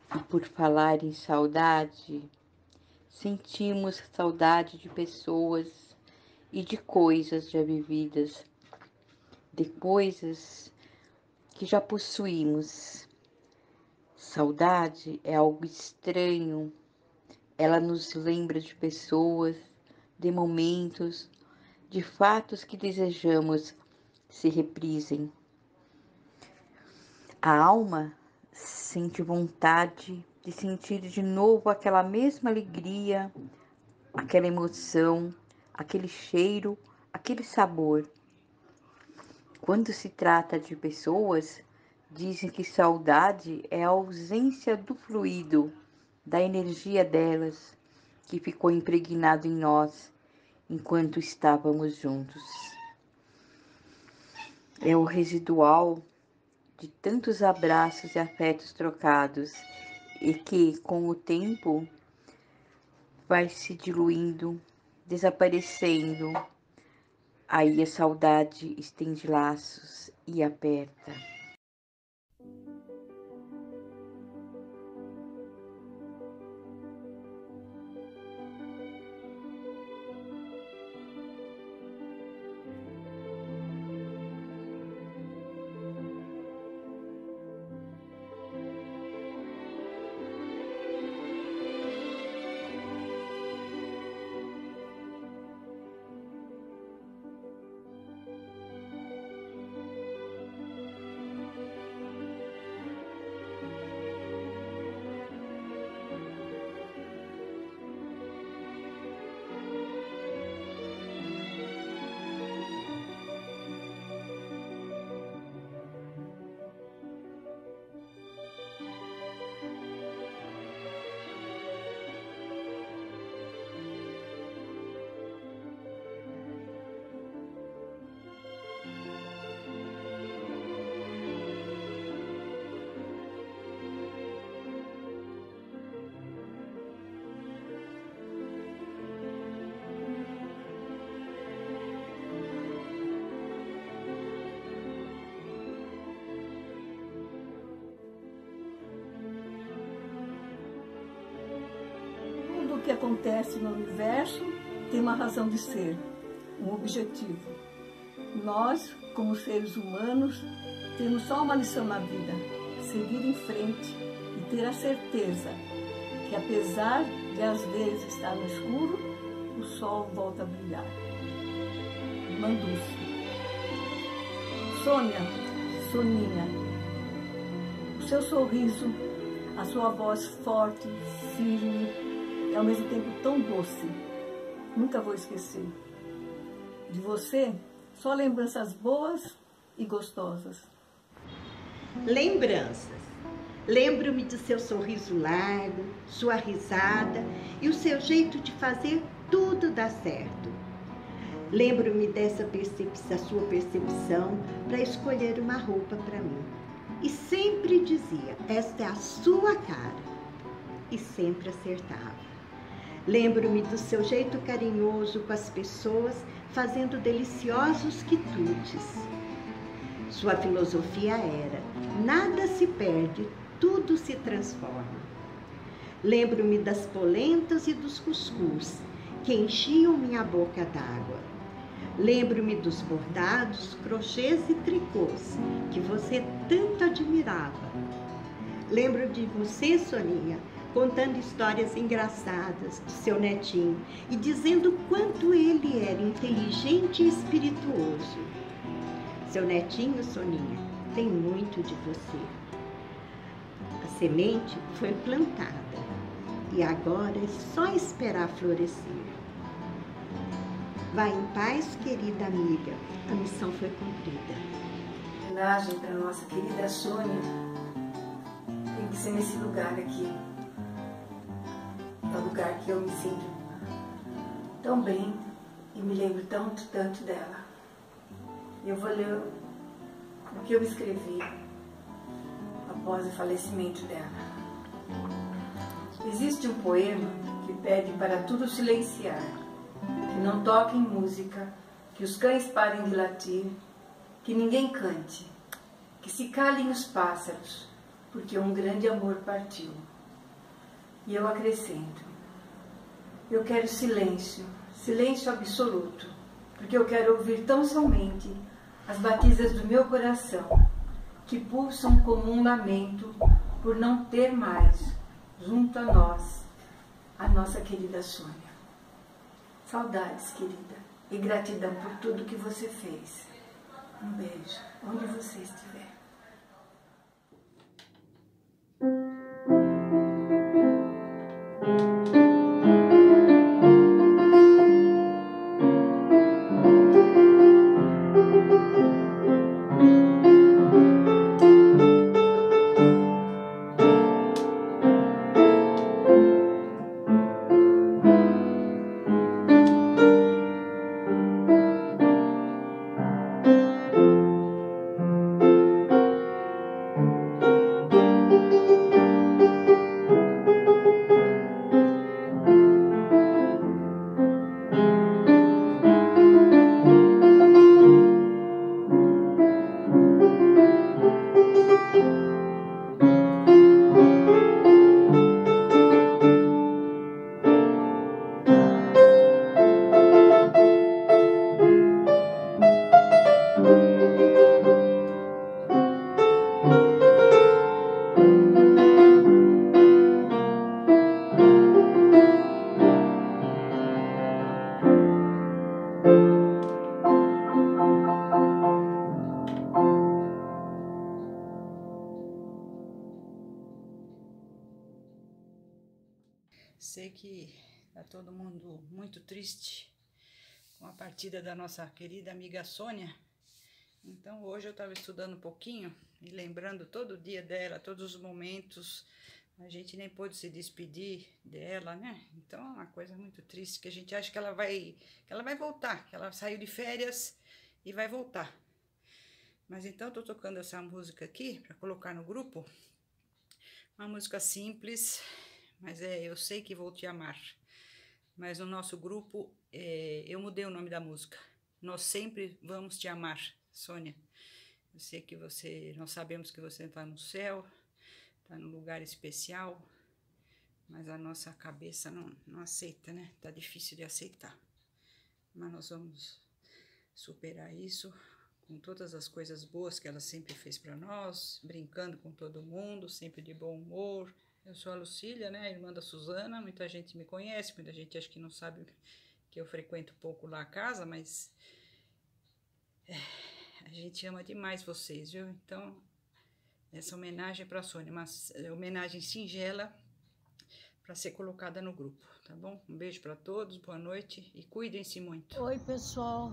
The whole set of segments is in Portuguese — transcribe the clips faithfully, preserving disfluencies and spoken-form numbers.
E por falar em saudade, sentimos saudade de pessoas e de coisas já vividas, de coisas que já possuímos. Saudade é algo estranho, ela nos lembra de pessoas, de momentos, de fatos que desejamos se reprisem. A alma sente vontade de sentir de novo aquela mesma alegria, aquela emoção, aquele cheiro, aquele sabor. Quando se trata de pessoas, dizem que saudade é a ausência do fluido, da energia delas, que ficou impregnado em nós enquanto estávamos juntos. É o residual de tantos abraços e afetos trocados e que, com o tempo, vai se diluindo, desaparecendo. Aí a saudade estende laços e aperta. O que acontece no universo tem uma razão de ser, um objetivo. Nós, como seres humanos, temos só uma lição na vida: seguir em frente e ter a certeza que, apesar de às vezes estar no escuro, o sol volta a brilhar. Manduce. Sônia, Soninha, o seu sorriso, a sua voz forte, firme, e ao mesmo tempo tão doce. Nunca vou esquecer. De você, só lembranças boas e gostosas. Lembranças. Lembro-me do seu sorriso largo, sua risada e o seu jeito de fazer tudo dar certo. Lembro-me dessa percepção, sua percepção para escolher uma roupa para mim. E sempre dizia: esta é a sua cara. E sempre acertava. Lembro-me do seu jeito carinhoso com as pessoas, fazendo deliciosos quitutes. Sua filosofia era: nada se perde, tudo se transforma. Lembro-me das polentas e dos cuscuz, que enchiam minha boca d'água. Lembro-me dos bordados, crochês e tricôs, que você tanto admirava. Lembro de você, Soninha, contando histórias engraçadas do seu netinho e dizendo quanto ele era inteligente e espirituoso. Seu netinho, Soninha, tem muito de você. A semente foi plantada e agora é só esperar florescer. Vá em paz, querida amiga, a missão foi cumprida. A homenagem para nossa querida Sônia tem que ser nesse lugar aqui. É o lugar que eu me sinto tão bem e me lembro tanto, tanto dela. Eu vou ler o que eu escrevi após o falecimento dela. Existe um poema que pede para tudo silenciar, que não toquem música, que os cães parem de latir, que ninguém cante, que se calem os pássaros, porque um grande amor partiu. E eu acrescento, eu quero silêncio, silêncio absoluto, porque eu quero ouvir tão somente as batidas do meu coração, que pulsam como um lamento por não ter mais, junto a nós, a nossa querida Sônia. Saudades, querida, e gratidão por tudo que você fez. Um beijo, onde você estiver. Sei que está todo mundo muito triste com a partida da nossa querida amiga Sônia. Então hoje eu estava estudando um pouquinho e lembrando todo o dia dela, todos os momentos. A gente nem pôde se despedir dela, né? Então é uma coisa muito triste, que a gente acha que ela vai, que ela vai voltar, que ela saiu de férias e vai voltar. Mas então eu tô tocando essa música aqui para colocar no grupo. Uma música simples, mas é Eu Sei Que Vou Te Amar. Mas no nosso grupo, é, eu mudei o nome da música. Nós Sempre Vamos Te Amar, Sônia. Eu sei que você, nós sabemos que você está no céu, está num lugar especial, mas a nossa cabeça não, não aceita, né? Tá difícil de aceitar. Mas nós vamos superar isso com todas as coisas boas que ela sempre fez para nós, brincando com todo mundo, sempre de bom humor. Eu sou a Lucília, né, a irmã da Suzana. Muita gente me conhece, muita gente acha que não sabe que eu frequento pouco lá a casa, mas é, a gente ama demais vocês, viu? Então, essa homenagem para a Sônia, uma homenagem singela para ser colocada no grupo, tá bom? Um beijo para todos, boa noite e cuidem-se muito. Oi, pessoal.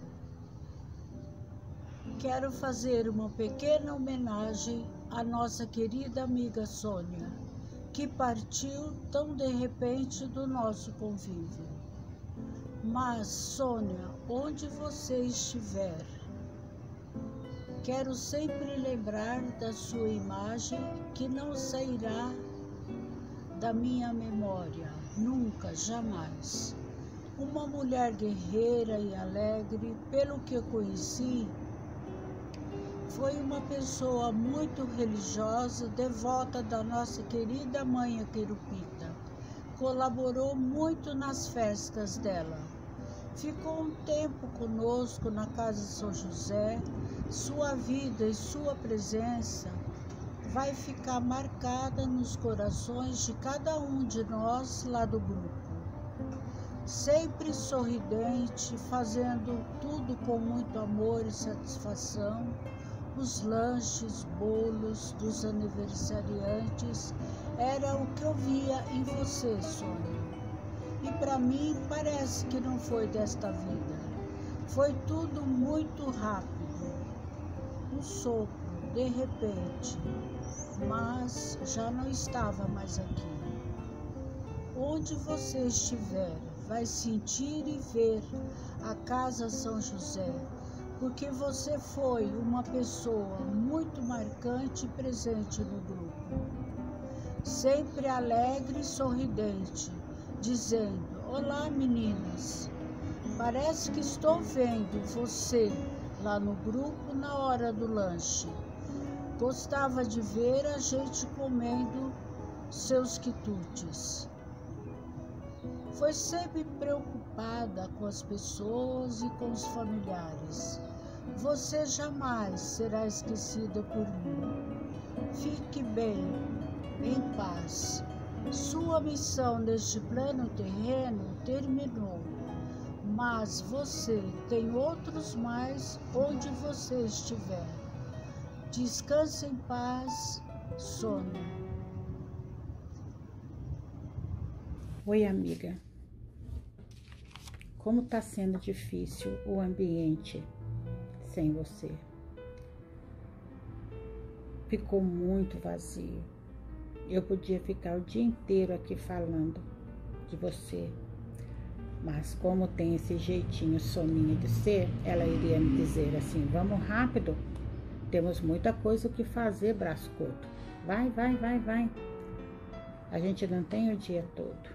Quero fazer uma pequena homenagem à nossa querida amiga Sônia, que partiu tão de repente do nosso convívio. Mas, Sônia, onde você estiver, quero sempre lembrar da sua imagem, que não sairá da minha memória, nunca, jamais. Uma mulher guerreira e alegre, pelo que eu conheci, foi uma pessoa muito religiosa, devota da nossa querida mãe Querupita. Colaborou muito nas festas dela. Ficou um tempo conosco na casa de São José. Sua vida e sua presença vai ficar marcada nos corações de cada um de nós lá do grupo. Sempre sorridente, fazendo tudo com muito amor e satisfação. Os lanches, bolos dos aniversariantes, era o que eu via em você, Sônia. E para mim parece que não foi desta vida. Foi tudo muito rápido. Um sopro, de repente, mas já não estava mais aqui. Onde você estiver, vai sentir e ver a Casa São José, porque você foi uma pessoa muito marcante e presente no grupo. Sempre alegre e sorridente, dizendo: olá, meninas, parece que estou vendo você lá no grupo na hora do lanche. Gostava de ver a gente comendo seus quitutes. Foi sempre preocupada com as pessoas e com os familiares. Você jamais será esquecida por mim. Fique bem, em paz. Sua missão neste plano terreno terminou, mas você tem outros mais onde você estiver. Descanse em paz, Sônia. Oi, amiga. Como está sendo difícil o ambiente sem você? Ficou muito vazio. Eu podia ficar o dia inteiro aqui falando de você, mas como tem esse jeitinho soninha de ser, ela iria me dizer assim: vamos rápido, temos muita coisa o que fazer, braço curto. Vai, vai, vai, vai. A gente não tem o dia todo.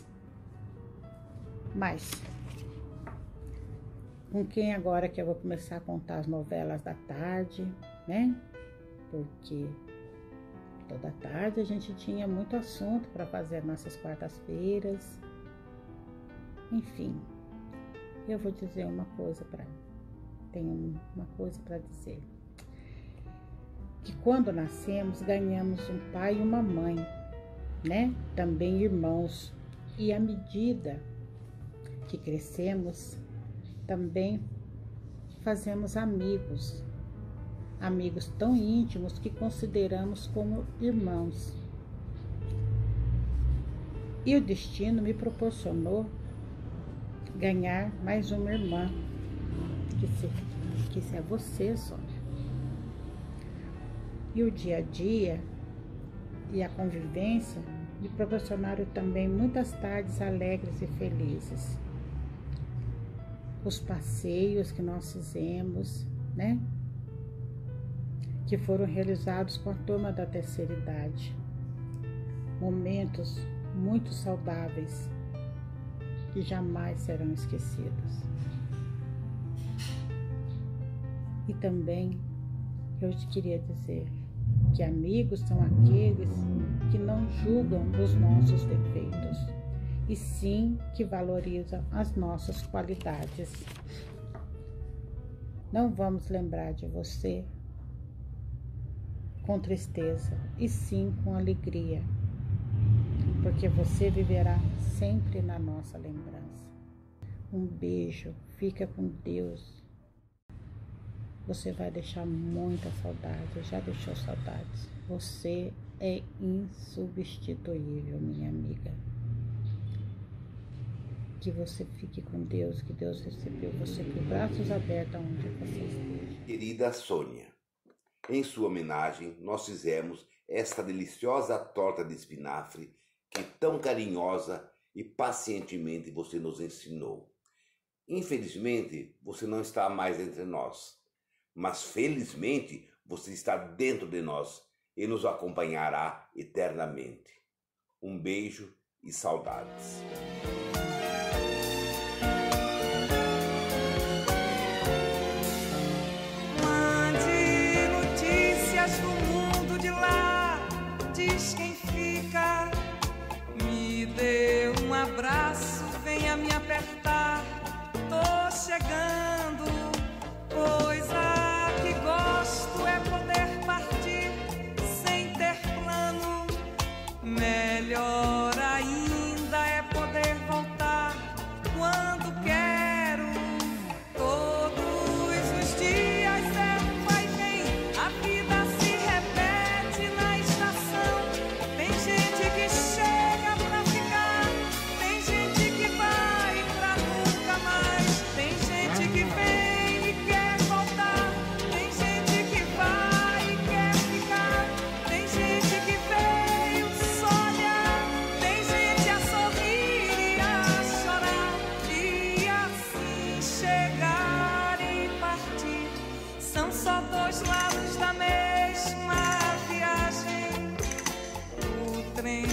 Mas com quem agora que eu vou começar a contar as novelas da tarde, né? Porque toda tarde a gente tinha muito assunto para fazer nossas quartas-feiras. Enfim, eu vou dizer uma coisa para tenho uma coisa para dizer. Que quando nascemos ganhamos um pai e uma mãe, né? Também irmãos. E à medida que crescemos, também fazemos amigos. Amigos tão íntimos que consideramos como irmãos. E o destino me proporcionou ganhar mais uma irmã, que, se, que é você, Sônia. E o dia a dia e a convivência me proporcionaram também muitas tardes alegres e felizes. Os passeios que nós fizemos, né? Que foram realizados com a turma da terceira idade. Momentos muito saudáveis que jamais serão esquecidos. E também eu te queria dizer que amigos são aqueles que não julgam os nossos defeitos, e sim que valorizam as nossas qualidades. Não vamos lembrar de você com tristeza, e sim com alegria, porque você viverá sempre na nossa lembrança. Um beijo, fica com Deus. Você vai deixar muita saudade, já deixou saudades. Você é insubstituível, minha amiga. Que você fique com Deus, que Deus recebeu você com braços abertos aonde você esteja. Querida Sônia, em sua homenagem, nós fizemos esta deliciosa torta de espinafre que tão carinhosa e pacientemente você nos ensinou. Infelizmente, você não está mais entre nós, mas felizmente você está dentro de nós e nos acompanhará eternamente. Um beijo e saudades. Diz quem fica, me dê um abraço, venha me apertar, tô chegando. Coisa que gosto é poder partir sem ter plano, melhor ainda é poder voltar quando quero. Todos os dias é um vai e vem, a vida se repete na estação. Tem gente que chega pra ficar, tem gente que vai pra nunca mais, tem gente que vem e quer voltar, tem gente que vai e quer ficar, tem gente que veio só olhar, tem gente a sorrir e a chorar, e assim chegar e partir. São só dois lados da mesma viagem. O trem